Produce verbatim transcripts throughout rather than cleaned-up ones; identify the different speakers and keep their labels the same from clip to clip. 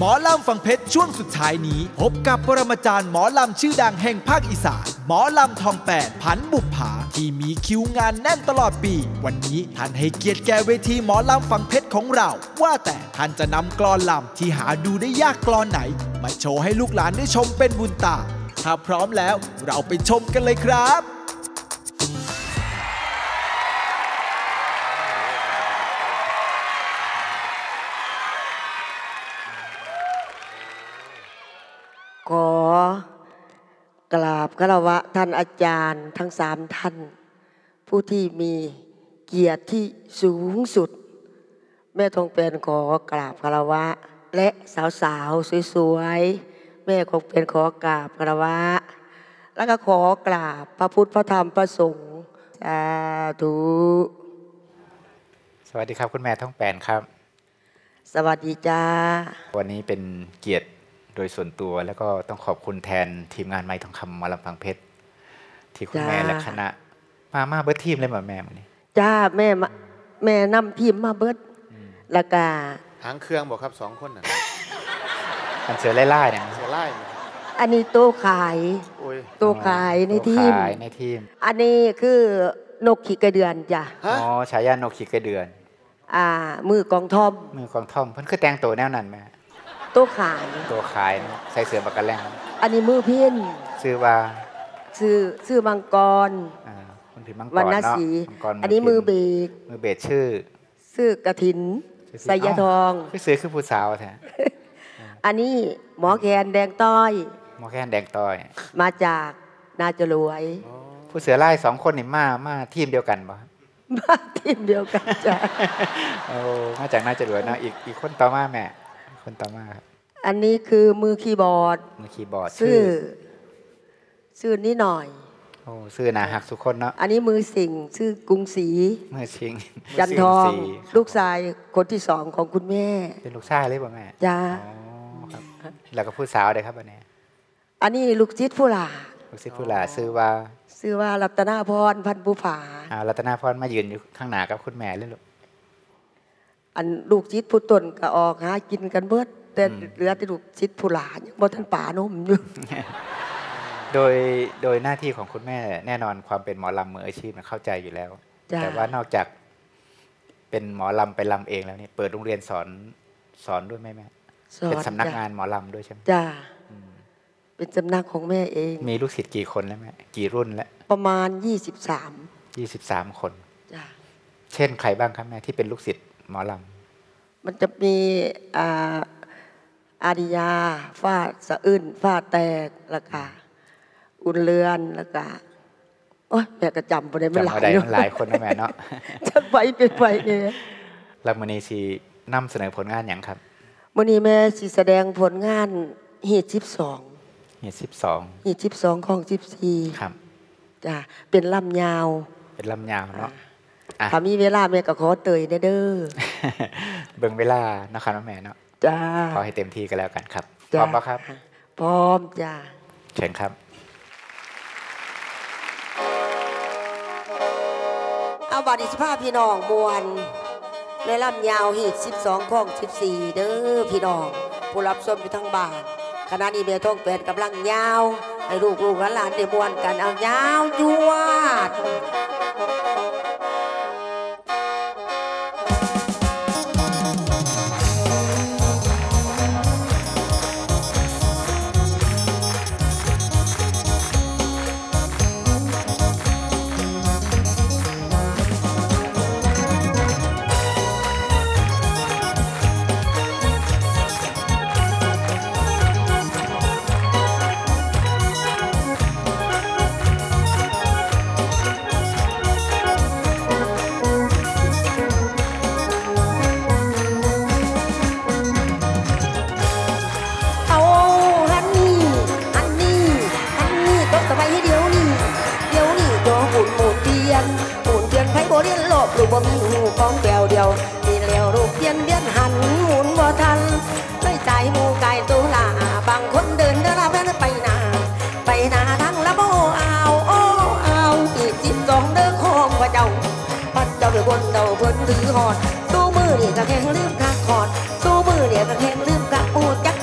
Speaker 1: มอลำฝั่งเพชรช่วงสุดท้ายนี้พบกับปรมาจารย์หมอลำชื่อดังแห่งภาคอีสานหมอลำทองแปดผันบุปผาที่มีคิวงานแน่นตลอดปีวันนี้ท่านให้เกียรติแก่เวทีหมอลำฝั่งเพชรของเราว่าแต่ท่านจะนำกลอนลำที่หาดูได้ยากกลอนไหนมาโชว์ให้ลูกหลานได้ชมเป็นบุญตาถ้าพร้อมแล้วเราไปชมกันเลยครับ
Speaker 2: ขอกราบคารวะท่านอาจารย์ทั้งสามท่านผู้ที่มีเกียรติที่สูงสุดแม่ทองเป็นขอกราบคารวะและสาวๆสวยๆแม่คงเป็นขอกราบคารวะแล้วก็ขอกราบพระพุทธพระธรรมพระสงฆ์สาธุ
Speaker 3: สวัสดีครับคุณแม่ทองแปนครับ
Speaker 2: สวัสดีจ้า
Speaker 3: วันนี้เป็นเกียรติโดยส่วนตัวแล้วก็ต้องขอบคุณแทนทีมงานไม้ทองคำหมอลำฝั่งเพชรที่คุณแม่และคณะมามาเบิร์ดทีมเลยมาแม่วันนี้
Speaker 2: จ้าแม่แม่นำทีมมาเบิร์ดละกา
Speaker 4: หางเครื่องบอกครับสองคนน่ะ
Speaker 3: อันเสือไล่ไล่เนี่ย
Speaker 4: เสือไล่
Speaker 2: อันนี้โต๊ะขายโต๊ะขายในทีม
Speaker 3: ในทีม
Speaker 2: อันนี้คือนกขี่กระเดือนจ้ะ
Speaker 3: อ๋อฉายานกขี่กระเดือน
Speaker 2: อ่ามือกองทอม
Speaker 3: มือกองทอมเพิ่นคือแต่งตัวแนวนั้นแม่
Speaker 2: โต๊ะขาย
Speaker 3: ตัวขายใส่เสื้อปากกาแลง
Speaker 2: อันนี้มือเพี้ยน
Speaker 3: ชื่อว่า
Speaker 2: ชื่อชื่อมังกร
Speaker 3: อ่าคุณถือมังกร
Speaker 2: วรรณศรีอันนี้มือเบก
Speaker 3: มือเบกชื่อ
Speaker 2: ชื่อกฐินไสยทอง
Speaker 3: คือซื้อคือผู้สาวแท้
Speaker 2: อันนี้หมอแคนแดงต้อย
Speaker 3: หมอแคนแดงต้อย
Speaker 2: มาจากนาจรวย
Speaker 3: ผู้เสือไล่สองคนนี่มามาทีมเดียวกันป่ะ
Speaker 2: มาทีมเดียวกันจ้ะ
Speaker 3: โอ้มาจากนาจรวยนะอีกอีกคนต่อมาแม่คนต่อมาครับ
Speaker 2: อันนี้คือมือคีย์บอร์ด
Speaker 3: มือคีย์บอร์ด
Speaker 2: ชื่อชื่อนี่หน่อย
Speaker 3: โอ้ชื่อนาหักสุคนเนาะ
Speaker 2: อันนี้มือสิงชื่อกรุงศรี
Speaker 3: มือสิง
Speaker 2: จันทองลูกชายคนที่สองของคุณแม่
Speaker 3: เป็นลูกชายเลยป่ะแม่
Speaker 2: จ้า
Speaker 3: ครับแล้วก็ผู้สาวเลยครับอันนี้
Speaker 2: อันนี้ลูกจิตผู้หลา
Speaker 3: ลูกจิตผู้หลาชื่อว่า
Speaker 2: ชื่อว่ารัตนาพรพันธุ์บุผา
Speaker 3: อ่ารัตนาพรมายืนอยู่ข้างหน้ากับคุณแม่เลยลูก
Speaker 2: อันลูกจิตผู้ตนก็ออกหากินกันเบิดแต่เหลือแต่ลูกจิตผู้หลานยังบ่ทันป่านมอยู่
Speaker 3: โดยโดยหน้าที่ของคุณแม่แน่นอนความเป็นหมอลำมืออาชีพมันเข้าใจอยู่แล้วแต่ว่านอกจากเป็นหมอลำไปลำเองแล้วนี่เปิดโรงเรียนสอนสอนด้วยไหมแม่เป็นสำนักงานหมอลำด้วยใช่ไหม
Speaker 2: จ้าเป็นสำนักของแม่เอง
Speaker 3: มีลูกศิษย์กี่คนแล้วแม่กี่รุ่นแล้ว
Speaker 2: ประมาณยี่สิบสาม
Speaker 3: ยี่สิบสามคน
Speaker 2: จ้า
Speaker 3: เช่นใครบ้างครับแม่ที่เป็นลูกศิษย์หมอล
Speaker 2: ำมันจะมีอ่าอาริยาฟาดสะอื้นฟาดแตกแล้วก็อุ่นเรือนแล้วก็โอ๊ยแม่ก็จำไปได้ไม่หลาย
Speaker 3: หลายคนนะแม่เนาะ
Speaker 2: จะไปเป็นไปเนี่ย
Speaker 3: แล้วมื้อนี้สินำเสนอผลงานอย่างครับ
Speaker 2: มื้อนี้แม่สิแสดงผลงานฮีทสิบสอง
Speaker 3: ฮีทสิบสอง
Speaker 2: ฮีทสิบสองของสิบสี่
Speaker 3: ครับ
Speaker 2: จ้ะเป็นลำยาว
Speaker 3: เป็นลำยาวเนาะ
Speaker 2: ถ้ามีเวลาแม่ก็ขอเตยเด้อ
Speaker 3: เบิ่งเวลานะครับแม่เนาะ
Speaker 2: จ้า
Speaker 3: ขอให้เต็มที่กันแล้วกันครับพร้อมป่ะครับ
Speaker 2: พร้อมจ้า
Speaker 3: เชิญครับ
Speaker 2: เอาบัดนี้สิพาพี่น้องมวนในลำยาวฮีทสิบสองของสิบสี่เด้อพี่น้องผู้รับชมอยู่ทั้งบ้านขณะนี้แม่ท้องแปดกำลังยาวให้ลูกลูกหลานได้มวนกันเอายาวยวดลูกบ่มีหูกองแก้วเดียวมีแล้วลูกเพี้ยนเบี้ยนหันหมุนบ่ทันไม่ใจหมูไก่ตัวลาบางคนเดินเดินลาแม่ไปนาไปนาทั้งละโบเอาโอ้เอาอีกจิตสองเด้อของพระเจ้าพัดเจ้าเดือบนเดาเพิ่นถือหอดสู้มือนี่ก็แข็งลืมคักหอดสู้มือเนี่ยก็แข็งลืมคักปูจัก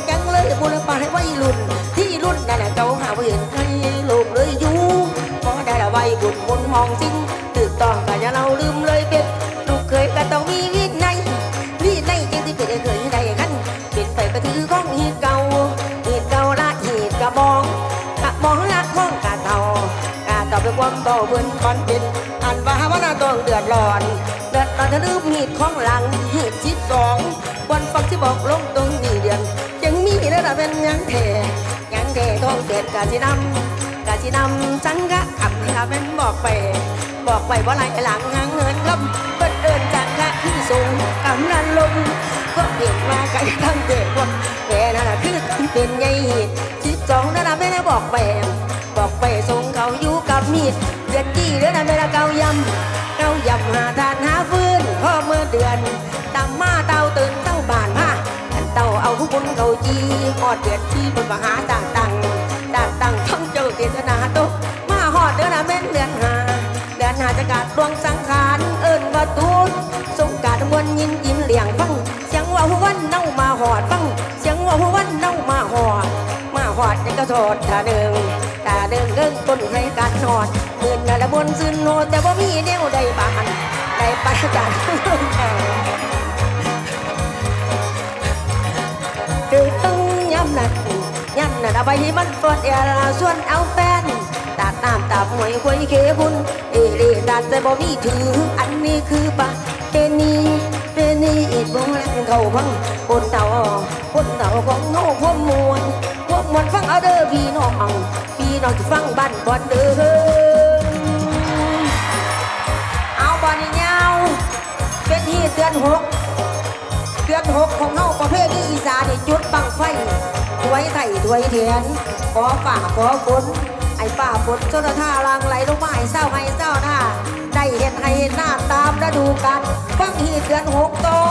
Speaker 2: ของจริงถูกต้องก็อย่าเราลืมเลยเป็นลูกเคยก็ต้องมีวินัยวินัยจริงที่เป็นเคยได้กันเป็นไปก็ถือของหีเก่าหีเก่าละหีกระบองกระบองละข้องกะเต่ากะเต่าเป็นความเบาเบิ่นคอนเป็นอันว่าว่าน่าต้องเดือดร้อนเดือดร้อนจะลืมหีดของหลังหีดชิดสองวันฟังที่บอกลงตรงนี้เดือนยังมีแล้วนะเป็นยังเทยังเทต้องเด็ดกะจีนำกะจีนำจังกะขับนี่ละเป็นบอกไปบอกไปว่าไรหลังหางเงินครับเปิดเดินจังกะที่สูงกำลังลงก็เปลี่ยนมาไกลทั้งเด็กคนแกนั่นน่ะคือต้องเป็นไงหีดชิดสองนั่นน่ะไม่ได้บอกไปบอกไปส่งเขาอยู่กับมีดเดือนจี้เดือนนั้นไม่ได้เกายำเกายำหาทานหาฟืนพ่อเมื่อเดือนตามมาเต่าตื่นเต่าบานมาเต่าเอาผู้บุญเขาจีหอดเดือนที่บนมหาต่างตังต่างตังท่องเจ้าเจตนาโตมาหอดเดือนนั้นเป็นเดือนหาเดือนหาจะกาดดวงสังขารเอิญว่าตูนสงการมวลยินยิ้มเหลี่ยงฟังเสียงว่าหัววันเน่ามาหอดฟังเสียงว่าหัววันเน่ามาหอดมาหอดจะกระโดดตาเดิงตาเดิงเดิงต้นให้การหอดเงินละบนซึนโนแต่ว่ามีแนวใดบานได้ปะจันคือต้องย้ำหนักย้ำหนักเอาไปให้มันปลดเอราส่วนเอาแฟนตาตามตาหวยคุยเคบุญเอเรดาแต่บ่มีถืออันนี้คือปะเปนีเปนีอีกบ่แลงเขาพังคนเต่าคนเต่าของโง่พวกมวลพวกมวลฟังเอาเด้อพี่น้องพี่น้องจะฟังบ้านบอลเด้อเอาบอลนี่ยาวเป็นที่เดือนหกเดือนหกของเฮาประเภทนี้อีสานนี่จุดบังไฟถวยไถ่ถวยเทียนขอฝ่าขอฝนไอ้ฝ่าฝนจนท่าลังไหลลงมาให้เศร้าให้เศร้าหน้าได้เห็นให้เห็นหน้าตามฤดูกาลฟังที่เดือนหกต่อ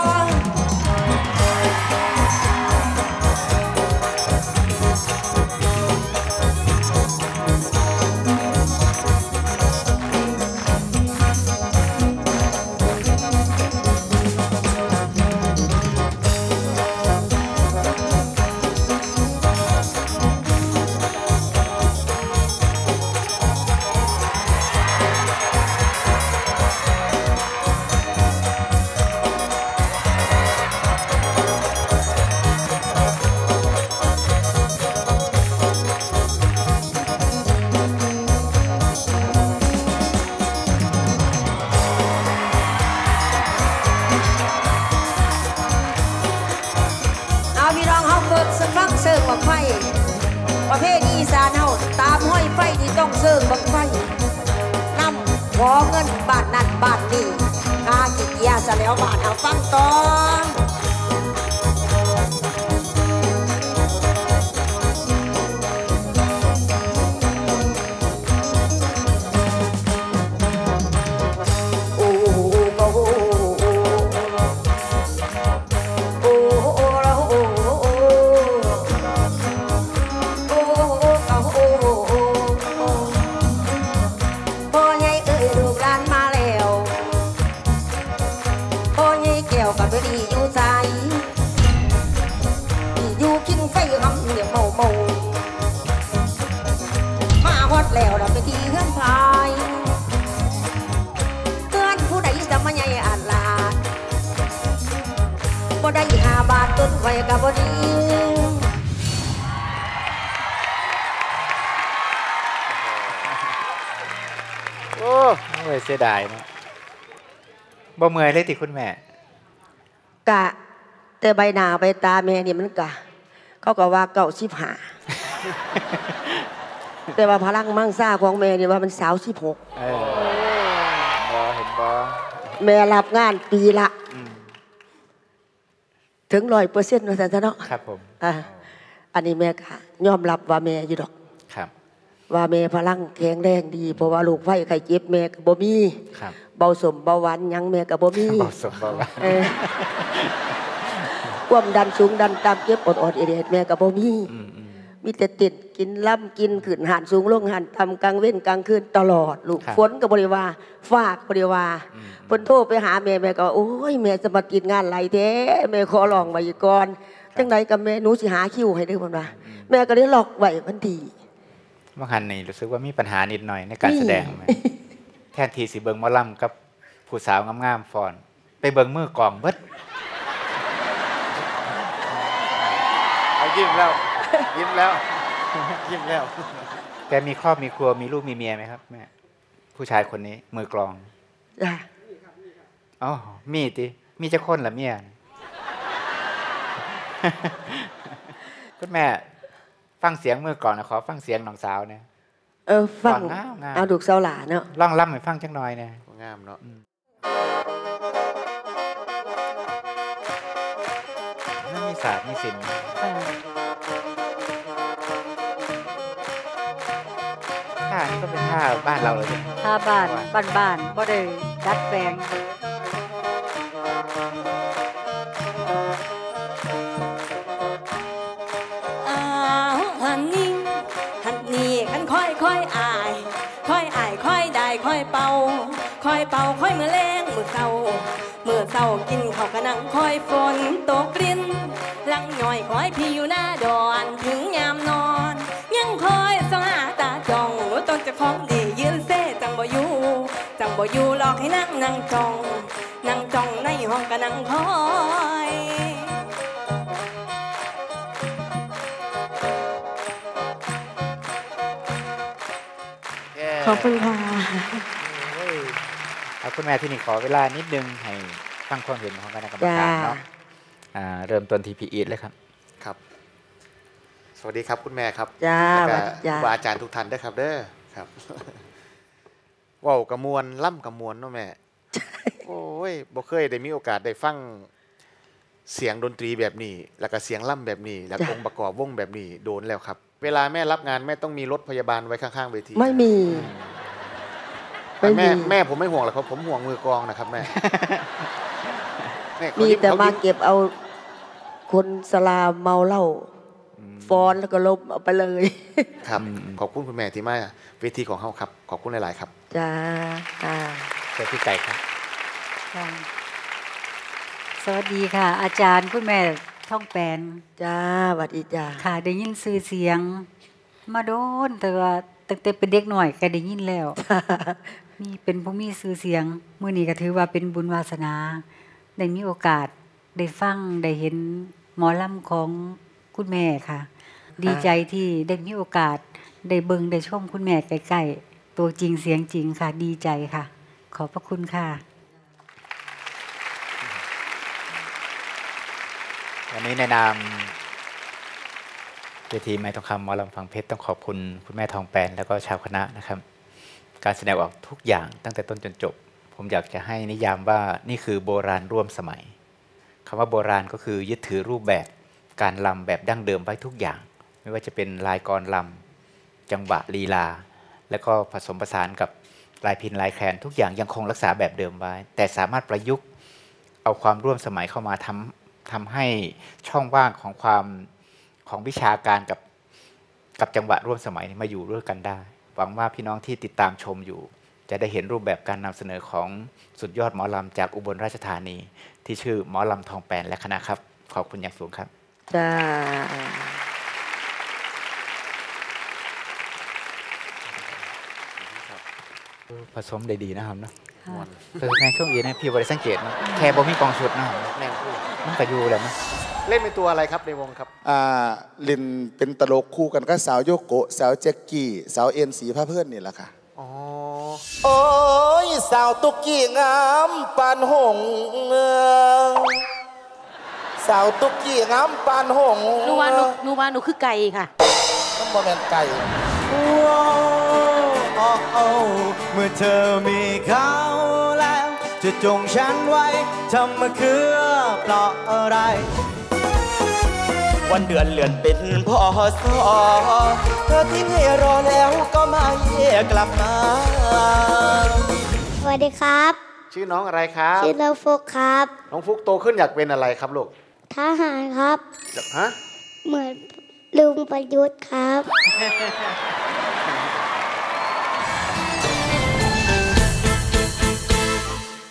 Speaker 2: เสิร์ฟบังไฟประเภทอีสานเฮาตามห้อยไฟที่ต้องเสิร์ฟบังไฟนำขอเงินบาทนั้นบาทนี้ค่ากิจยาซะแล้วบาทเอาฟังต่อแล้วเราไปที่เฮือนพายเพื่อนผู้ใดจะมาใหญ่อาลาบ่ได้ห้าบาทต้นไฟกับบ่ดี
Speaker 3: โอ้ยเสียดายนะบ่เมื่อยเลยติคุณแม่
Speaker 2: กะแต่ใบหน้าใบตาแม่นี่มันกะเขาก็ว่าเก่าสิบห้าแต่ว่าพลังมั่งซ่าของแม่นี่ว่ามันสาวสิบหก
Speaker 3: เออบ่เห็นบ่
Speaker 2: แม่รับงานปีละถึงร้อยเปอร์เซ็นต์ว่าแต่เนาะ
Speaker 3: ครับผม
Speaker 2: อ่าอันนี้แม่ค่ะยอมรับว่าแม่อยู่ดอก
Speaker 3: ครับ
Speaker 2: ว่าแม่พลังแข็งแรงดีเพราะว่าลูกไฟไข้เจ็บแม่ก็บ่มี
Speaker 3: ครับ
Speaker 2: เบาสมเบาหวานยังแม่ก็บ่มี
Speaker 3: เบาสมเบาหวาน
Speaker 2: ความดันสูงดันต่ำเจ็บอดๆเอเดแม่ก็บ่มีมีแต่ติดกินล่ำกินขึ้นหันสูงลงหันทำกลางเว้นกลางคืนตลอดลูกฝนกับบริวารฟาดบริวารเพิ่นโทรไปหาแม่แม่ก็โอ้ยแม่จะมากินงานไรแท้แม่ขอลองมาอีกก่อนจังไดกับแม่หนูสิหาคิวให้ได้บ่ล่ะแม่ก็ได้หลอกไว้มันดี
Speaker 3: เมื่อหันนี่รู้สึกว่ามีปัญหานิดหน่อยในการแสดงไหมทนทีสิเบิงหมอลำกับผู้สาวงามๆฟอนไปเบิงมือกองเบิด
Speaker 4: เอายิ้มแล้วยิ้มแล้วยิ้มแล้ว
Speaker 3: แกมีครอบมีครัวมีลูกมีเมียไหมครับแม่ผู้ชายคนนี้มือกลอง
Speaker 2: จ้ะ
Speaker 3: อ๋อมีติมีจะคนละเมียคุณแม่ฟังเสียงมือก่อนนะขอฟังเสียงน้องสาวเนี่ย
Speaker 2: เออฟังเอาดูกเสาหลาเนาะ
Speaker 3: ลองล่ำให้ฟังจังหน่อยเนี่ย
Speaker 4: งามเนาะ
Speaker 3: นั่นมีศาสตร์มีศิลป์ท่านี่ก็เป็นท่าบ้านเราเลย
Speaker 5: ท่าบ้านบ้านบ้านบ่ได้ดัดแปลง
Speaker 6: ค่อยอายค่อยอายค่อยได้ค่อยเป่าค่อยเป่าค่อยมือแรงมือเศร้ามือเศร้ากินข้าวกะนังค่อยฝนตกรินลังหน่อยค่อยพี่อยู่หน้าดอนถึงยามนอนยังคอยสงหาตาจ้องต้นจะคล้องดียืนเซ่จังบ่อยู่จังบ่อยู่หลอกให้นั่งนั่งจ้องนั่งจ้องในห้องกะนังคอย
Speaker 2: ขอบคุณค่ะ
Speaker 3: เอาคุณแม่ที่นี่ขอเวลานิดนึงให้ฟังความเห็นของคณะกรรมการเนาะเริ่มต้นที่พี่อีทเลยครับ
Speaker 4: ครับสวัสดีครับคุณแม่ครับ
Speaker 2: จ้า
Speaker 4: ครูบาอาจารย์ทุกท่านด้วยครับเด้อครับว้าวกระมวลล่ำกระมวลเนาะแม่โอ้ยบ่เคยได้มีโอกาสได้ฟังเสียงดนตรีแบบนี้แล้วก็เสียงล่ำแบบนี้แล้วองค์ประกอบวงแบบนี้โดนแล้วครับเวลาแม่รับงานแม่ต้องมีรถพยาบาลไว้ข้างๆเวที
Speaker 2: ไม่มี
Speaker 4: แม่แม่ผมไม่ห่วงหรอกครับผมห่วงมือกองนะครับแม่
Speaker 2: มีแต่มาเก็บเอาคนสลาเมาเหล้าฟ้อนแล้วก็ลบเอาไปเลย
Speaker 4: ครับขอบคุณคุณแม่ที่มาเวทีของเขาครับขอบคุณหลายๆครับ
Speaker 2: จ้าอ่า
Speaker 3: เจ้าพี่ไก่ครับ
Speaker 5: สวัสดีค่ะ อาจารย์คุณแม่ท่องแปลน
Speaker 2: จ้าสวัสดีจ้า
Speaker 5: ค่ะได้ยินชื่อเสียงมาโดนแต่ว่าตั้งแต่เป็นเด็กหน่อยก็ได้ยินแล้วมีเป็นผู้มีชื่อเสียงมื้อนี้ก็ถือว่าเป็นบุญวาสนาได้มีโอกาสได้ฟังได้เห็นหมอลำของคุณแม่ค่ะดีใจที่ได้มีโอกาสได้เบิ่งได้ชมคุณแม่ใกล้ๆตัวจริงเสียงจริงค่ะดีใจค่ะขอบพระคุณค่ะ
Speaker 3: วันนี้ในนามเวทีไม้ทองคำหมอลำฟังเพชรต้องขอบคุณคุณแม่ทองแปนแล้วก็ชาวคณะนะครับการแสดงออกทุกอย่างตั้งแต่ต้นจนจบผมอยากจะให้นิยามว่านี่คือโบราณร่วมสมัยคำว่าโบราณก็คือยึดถือรูปแบบการลำแบบดั้งเดิมไว้ทุกอย่างไม่ว่าจะเป็นลายกรลำจังหวะลีลาแล้วก็ผสมผสานกับลายพินลายแคนทุกอย่างยังคงรักษาแบบเดิมไว้แต่สามารถประยุกต์เอาความร่วมสมัยเข้ามาทำทำให้ช่องว่างของความของวิชาการกับกับจังหวะร่วมสมัยมาอยู่ร่วมกันได้หวังว่าพี่น้องที่ติดตามชมอยู่จะได้เห็นรูปแบบการนำเสนอของสุดยอดหมอลำจากอุบลราชธานีที่ชื่อหมอลำทองแปนและคณะครับขอบคุณอย่างสูงครับ
Speaker 2: จ้า
Speaker 3: ผสมได้ดีนะครับเนาะเออแมงเครื่องอีนะพี่บริสังเกตนะแค่บ่มีกองชุดนะ
Speaker 4: แมงคู่
Speaker 3: มันกระยูแหละมั้ย
Speaker 4: เล่นเป็นตัวอะไรครับในวงครับ
Speaker 7: อ่าเล่นเป็นตลกคู่กันก็สาวโยโกะสาวแจ็คกี้สาวเอ็นสีผ้าเพื่อนนี่แหละค่ะ
Speaker 4: อ๋อ
Speaker 7: โอ้ยสาวตุกกี้งามปานหงสาวตุกกี้งามปานหง
Speaker 6: หนูว่าหนูหนูว่าหนูคือไก่ค่ะ
Speaker 7: น้ำบอแมนไก่
Speaker 1: เมื่อเธอมีเขาแล้วจะจงฉันไว้ทำมาคือเพราะอะไร
Speaker 7: วันเดือนเลื่อนเป็นพอสอเธอทิ้งให้รอแล้วก็ไม่กลับมา
Speaker 8: สวัสดีครับ
Speaker 4: ชื่อน้องอะไรครับ
Speaker 8: ชื่อน้องฟุกครับ
Speaker 4: น้องฟุกโตขึ้นอยากเป็นอะไรครับลูก
Speaker 8: ทหารครับ
Speaker 4: อยากฮะ
Speaker 8: เหมือนลุงประยุทธ์ครับ